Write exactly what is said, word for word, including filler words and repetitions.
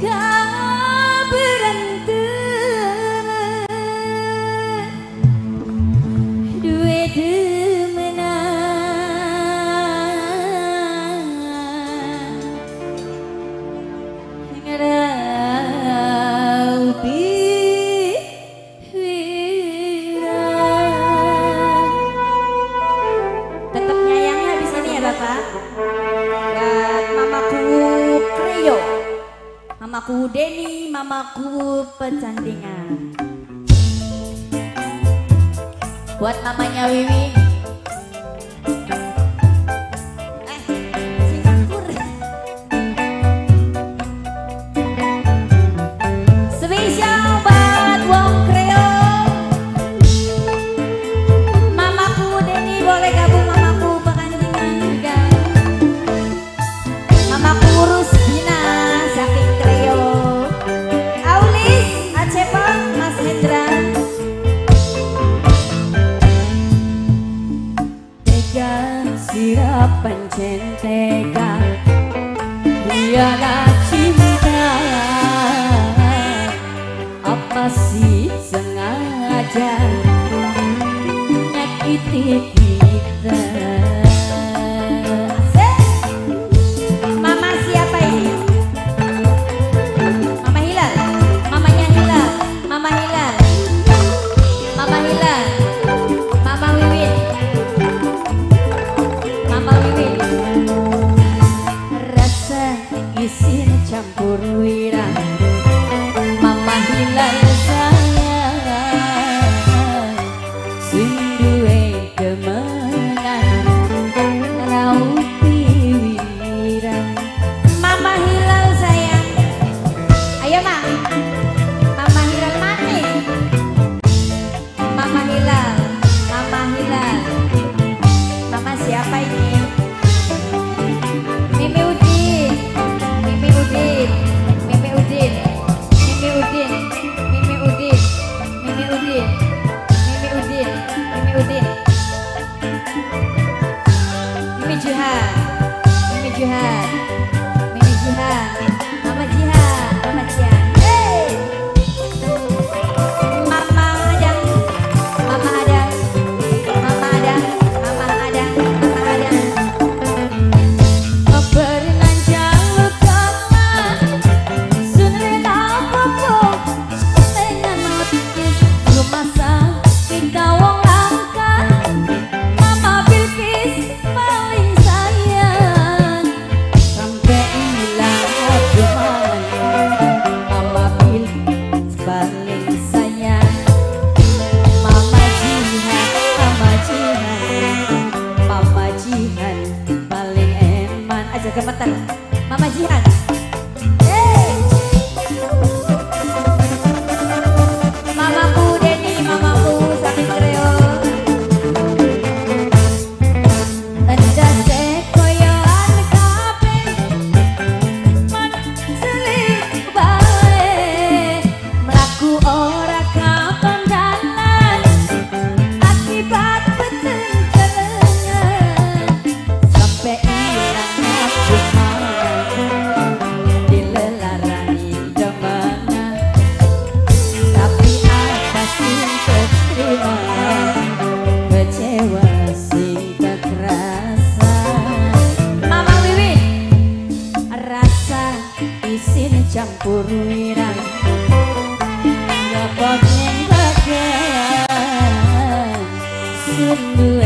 Mamaku Deni, mamaku Pecandingan. Buat mamanya Wiwi. Eh, Singapur. Spesial buat Wong Kreo. Mamaku Deni boleh gabung, mamaku Pecandingan juga. Mamaku urus Dina saking Kreo. Aulis, Acepang, Mas Hendra. Sirapan centeka biarlah cinta, apa sih sengaja nyakiti kita. Mama siapa ini? Mama Hilal, mamanya Hilal, Mama Hilal, Mama Hilal, Mama Wiwin. Rasa isin campur wira, Mama Hilal sayang, sunduwe kemenangan raupi wira. Mama Hilal sayang, ayo mak, Mama Hilal mana? Mama Hilal, Mama Hilal, Mama siapa ini? Mimi Udin, Mimi Udin, Mimi Udin, Mimi Udin, Mimi Udin, Mimi Udin, Mimi Udin, Mimi Udin, Mimi Juhan, Mimi Juhan, Mimi Juhan, Mama Jihan, Mama Jihan. Hey! Mama Adang, Mama Adang, Mama Adang, Mama Adang, Mama Adang. Gemetar, Mama Jihan. Hey. Mamaku Deni, mamaku saking Kreo. Endas koyoan kabeh, selik bae, mlaku ora kapan dalan, akibat betentelengan, sampai ilang dilelarani demengan, tapi apa sih terima, kecewa sing terasa. Mama Wiwi, rasa isin campur wirang, ngepot ning bagian sundu